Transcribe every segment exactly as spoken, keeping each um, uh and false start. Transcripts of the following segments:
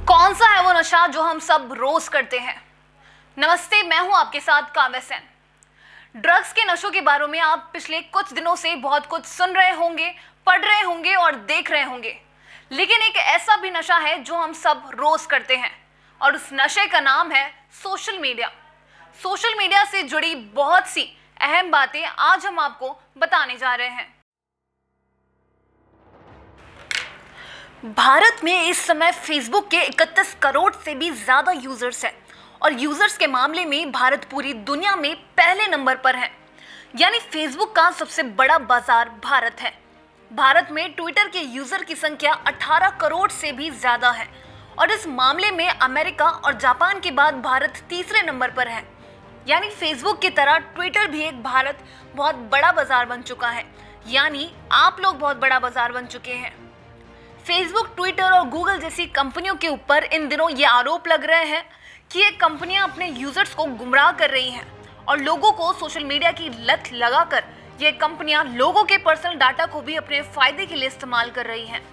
कौन सा है वो नशा जो हम सब रोज करते हैं। नमस्ते, मैं हूं आपके साथ काव्य सेन। ड्रग्स के नशों के बारे में आप पिछले कुछ दिनों से बहुत कुछ सुन रहे होंगे, पढ़ रहे होंगे और देख रहे होंगे, लेकिन एक ऐसा भी नशा है जो हम सब रोज करते हैं और उस नशे का नाम है सोशल मीडिया। सोशल मीडिया से जुड़ी बहुत सी अहम बातें आज हम आपको बताने जा रहे हैं। भारत में इस समय फेसबुक के इकतीस करोड़ से भी ज्यादा यूजर्स हैं और यूजर्स के मामले में भारत पूरी दुनिया में पहले नंबर पर है। यानी फेसबुक का सबसे बड़ा बाजार भारत है। भारत में ट्विटर के यूजर की संख्या अठारह करोड़ से भी ज्यादा है और इस मामले में अमेरिका और जापान के बाद भारत तीसरे नंबर पर है। यानी फेसबुक की तरह ट्विटर भी एक भारत बहुत बड़ा बाजार बन चुका है। यानी आप लोग बहुत बड़ा बाजार बन चुके हैं। फेसबुक, ट्विटर और गूगल जैसी कंपनियों के ऊपर इन दिनों ये आरोप लग रहे हैं कि ये कंपनियां अपने यूजर्स को गुमराह कर रही हैं और लोगों को सोशल मीडिया की लत लगाकर ये कंपनियां लोगों के पर्सनल डाटा को भी अपने फायदे के लिए इस्तेमाल कर रही हैं।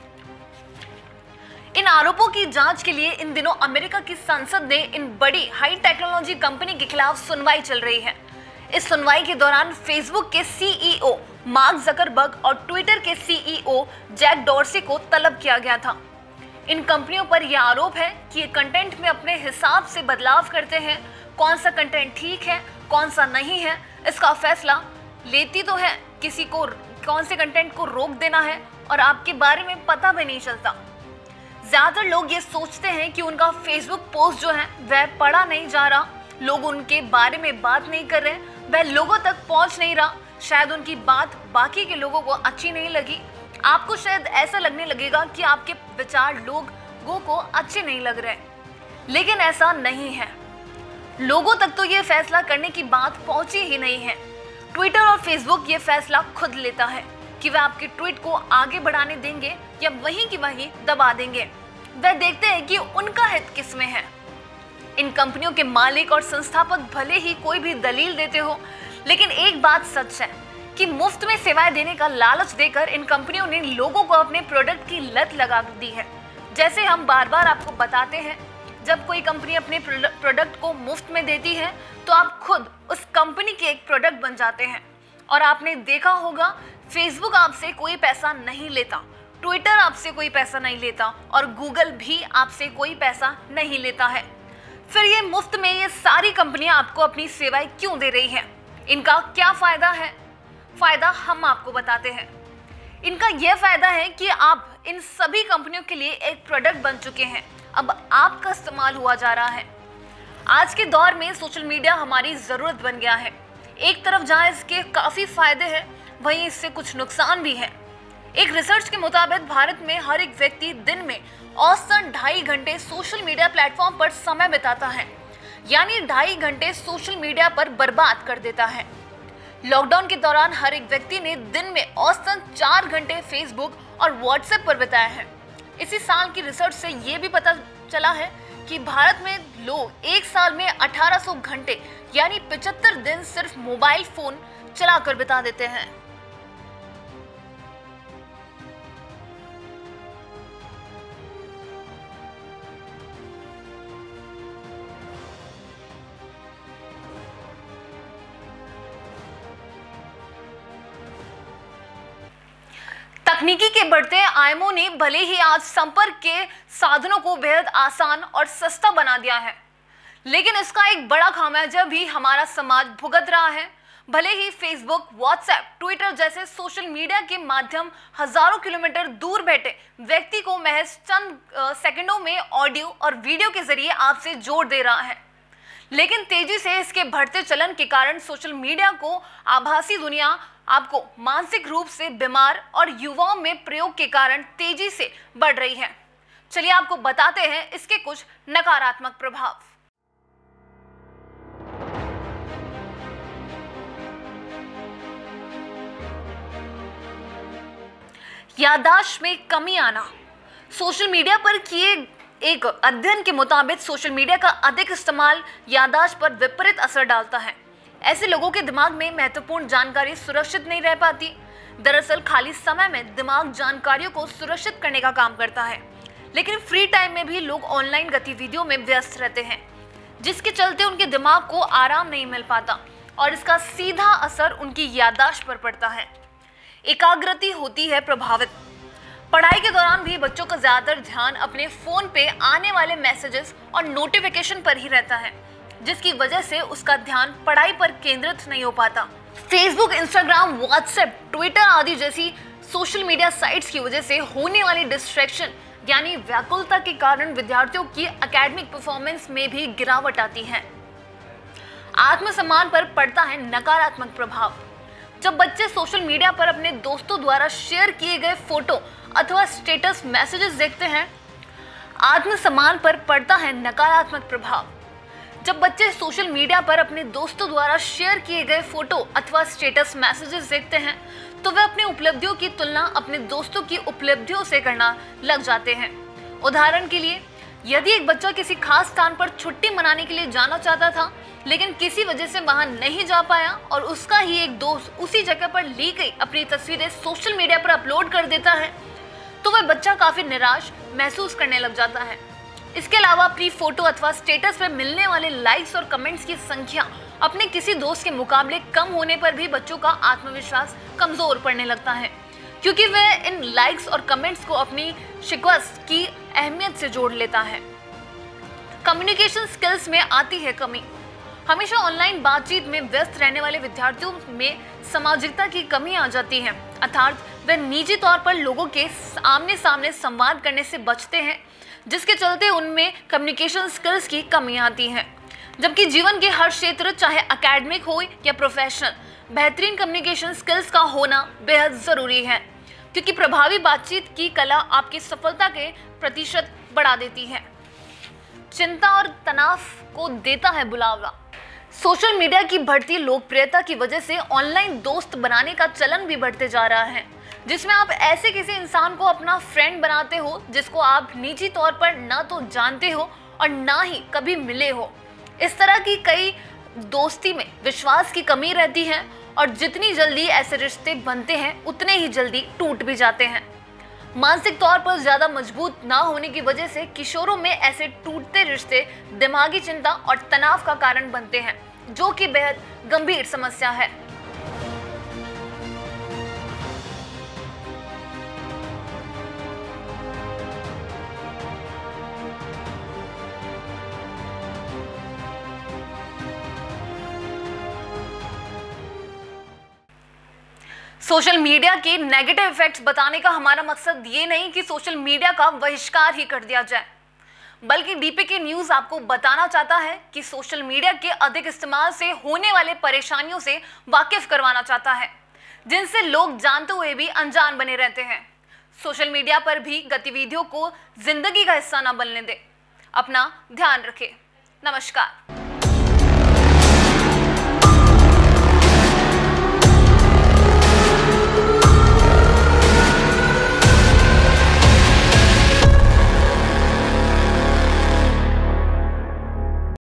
इन आरोपों की जांच के लिए इन दिनों अमेरिका की संसद ने इन बड़ी हाई टेक्नोलॉजी कंपनी के खिलाफ सुनवाई चल रही है। इस सुनवाई के दौरान फेसबुक के सीईओ मार्क जकरबर्ग और ट्विटर के सीईओ जैक डॉर्सी को तलब किया गया था। इन कंपनियों पर यह आरोप है कि ये कंटेंट में अपने हिसाब से बदलाव करते हैं। कौन सा कंटेंट ठीक है, कौन सा नहीं है, इसका फैसला लेती तो है। किसी को कौन से कंटेंट को रोक देना है और आपके बारे में पता भी नहीं चलता। ज्यादातर लोग ये सोचते हैं कि उनका फेसबुक पोस्ट जो है वह पढ़ा नहीं जा रहा, लोग उनके बारे में बात नहीं कर रहे, वह लोगों तक पहुंच नहीं रहा, शायद उनकी बात बाकी के लोगों को अच्छी नहीं लगी। आपको शायद ऐसा लगने लगेगा कि आपके विचार लोगों को अच्छे नहीं लग रहे, लेकिन ऐसा नहीं है। लोगों तक तो ये फैसला करने की बात पहुंची ही नहीं है। ट्विटर और फेसबुक ये फैसला खुद लेता है कि वह आपके ट्वीट को आगे बढ़ाने देंगे या वहीं की वहीं दबा देंगे। वह देखते हैं कि उनका हित किसमें है। इन कंपनियों के मालिक और संस्थापक भले ही कोई भी दलील देते हो, लेकिन एक बात सच है कि मुफ्त में सेवाएं देने का लालच देकर इन कंपनियों ने लोगों को अपने प्रोडक्ट की लत लगा दी है। जैसे हम बार बार आपको बताते हैं, जब कोई कंपनी अपने प्रोडक्ट को मुफ्त में देती है तो आप खुद उस कंपनी के एक प्रोडक्ट बन जाते हैं। और आपने देखा होगा, फेसबुक आपसे कोई पैसा नहीं लेता, ट्विटर आपसे कोई पैसा नहीं लेता और गूगल भी आपसे कोई पैसा नहीं लेता है। फिर ये मुफ्त में ये सारी कंपनियां आपको अपनी सेवाएं क्यों दे रही हैं? इनका क्या फायदा है? फायदा हम आपको बताते हैं। इनका यह फायदा है कि आप इन सभी कंपनियों के लिए एक प्रोडक्ट बन चुके हैं। अब आपका इस्तेमाल हुआ जा रहा है। आज के दौर में सोशल मीडिया हमारी जरूरत बन गया है। एक तरफ जहां इसके काफी फायदे हैं, वहीं इससे कुछ नुकसान भी है। एक रिसर्च के मुताबिक भारत में हर एक व्यक्ति दिन में औसतन ढाई घंटे सोशल मीडिया प्लेटफॉर्म पर समय बिताता है। यानी ढाई घंटे सोशल मीडिया पर बर्बाद कर देता है। लॉकडाउन के दौरान हर एक व्यक्ति ने दिन में औसतन चार घंटे फेसबुक और व्हाट्सएप पर बिताया है। इसी साल की रिसर्च से ये भी पता चला है कि भारत में लोग एक साल में अठारह सौ घंटे यानी पचहत्तर दिन सिर्फ मोबाइल फोन चलाकर बिता देते हैं। तकनीकी के बढ़ते आयामों ने भले ही आज संपर्क के साधनों को बेहद आसान और सस्ता बना दिया है, लेकिन इसका एक बड़ा खामियाजा भी हमारा समाज भुगत रहा है। भले ही फेसबुक, व्हाट्सएप, ट्विटर जैसे सोशल मीडिया के माध्यम हजारों किलोमीटर दूर बैठे व्यक्ति को महज चंद सेकंडों में ऑडियो और वीडियो के जरिए आपसे जोड़ दे रहा है, लेकिन तेजी से इसके बढ़ते चलन के कारण सोशल मीडिया को आभासी दुनिया आपको मानसिक रूप से बीमार और युवाओं में प्रयोग के कारण तेजी से बढ़ रही है। चलिए आपको बताते हैं इसके कुछ नकारात्मक प्रभाव। याददाश्त में कमी आना। सोशल मीडिया पर किए एक अध्ययन के मुताबिक सोशल मीडिया का अधिक इस्तेमाल याददाश्त पर विपरीत असर डालता है। ऐसे लोगों के दिमाग में महत्वपूर्ण जानकारी सुरक्षित नहीं रह पाती। दरअसल खाली समय में दिमाग जानकारियों को सुरक्षित करने का काम करता है, लेकिन फ्री टाइम में भी लोग ऑनलाइन गतिविधियों में व्यस्त रहते हैं, जिसके चलते उनके दिमाग को आराम नहीं मिल पाता और इसका सीधा असर उनकी याददाश्त पर पड़ता है। एकाग्रता होती है प्रभावित। पढ़ाई के दौरान भी बच्चों का ज्यादातर ध्यान अपने फोन पे आने वाले मैसेजेस और नोटिफिकेशन पर ही रहता है, जिसकी वजह से उसका ध्यान पढ़ाई पर केंद्रित नहीं हो पाता। फेसबुक, इंस्टाग्राम, व्हाट्सएप, ट्विटर आदि जैसी सोशल मीडिया साइट्स की वजह से होने वाली डिस्ट्रैक्शन यानी व्याकुलता के कारण विद्यार्थियों की एकेडमिक परफॉर्मेंस में भी गिरावट आती है। आत्मसम्मान पर पड़ता है नकारात्मक प्रभाव। जब बच्चे सोशल मीडिया पर अपने दोस्तों द्वारा शेयर किए गए फोटो अथवा स्टेटस मैसेजेस देखते हैं, आत्मसम्मान पर पड़ता है नकारात्मक प्रभाव। जब बच्चे सोशल मीडिया पर अपने दोस्तों द्वारा शेयर किए गए फोटो अथवा स्टेटस मैसेजेस देखते हैं, तो वे अपनी उपलब्धियों की तुलना अपने दोस्तों की उपलब्धियों से करना लग जाते हैं। उदाहरण के लिए, यदि एक बच्चा किसी खास स्थान पर छुट्टी मनाने के लिए जाना चाहता था, लेकिन किसी वजह से वहां नहीं जा पाया और उसका ही एक दोस्त उसी जगह पर ली गई अपनी तस्वीरें सोशल मीडिया पर अपलोड कर देता है, तो वह बच्चा काफी निराश महसूस करने लग जाता है। इसके अलावा अपनी फोटो अथवा स्टेटस पर मिलने वाले लाइक्स और कमेंट्स की संख्या अपने किसी दोस्त के मुकाबले कम होने पर भी बच्चों का आत्मविश्वास कमजोर पड़ने लगता है, क्योंकि वह इन लाइक्स और कमेंट्स को अपनी शिकवत की अहमियत से जोड़ लेता है। कम्युनिकेशन स्किल्स में आती है कमी। हमेशा ऑनलाइन बातचीत में व्यस्त रहने वाले विद्यार्थियों में सामाजिकता की कमी आ जाती है, अर्थात वे निजी तौर पर लोगों के आमने सामने संवाद करने से बचते हैं, जिसके चलते उनमें कम्युनिकेशन स्किल्स की कमी आती है। जबकि जीवन के हर क्षेत्र, चाहे एकेडमिक हो या प्रोफेशनल, बेहतरीन कम्युनिकेशन स्किल्स का होना बेहद जरूरी है, क्योंकि प्रभावी बातचीत की कला आपकी सफलता के प्रतिशत बढ़ा देती है। चिंता और तनाव को देता है बुलावा। सोशल मीडिया की बढ़ती लोकप्रियता की वजह से ऑनलाइन दोस्त बनाने का चलन भी बढ़ते जा रहा है, जिसमें आप ऐसे किसी इंसान को अपना फ्रेंड बनाते हो जिसको आप निजी तौर पर ना तो जानते हो और ना ही कभी मिले हो। इस तरह की कई दोस्ती में विश्वास की कमी रहती है और जितनी जल्दी ऐसे रिश्ते बनते हैं उतने ही जल्दी टूट भी जाते हैं। मानसिक तौर पर ज्यादा मजबूत ना होने की वजह से किशोरों में ऐसे टूटते रिश्ते दिमागी चिंता और तनाव का कारण बनते हैं, जो कि बेहद गंभीर समस्या है। सोशल मीडिया के नेगेटिव इफेक्ट्स बताने का हमारा मकसद ये नहीं कि सोशल मीडिया का बहिष्कार ही कर दिया जाए, बल्कि डीपीके न्यूज आपको बताना चाहता है कि सोशल मीडिया के अधिक इस्तेमाल से होने वाले परेशानियों से वाकिफ करवाना चाहता है, जिनसे लोग जानते हुए भी अनजान बने रहते हैं। सोशल मीडिया पर भी गतिविधियों को जिंदगी का हिस्सा न बनने दें। अपना ध्यान रखें। नमस्कार।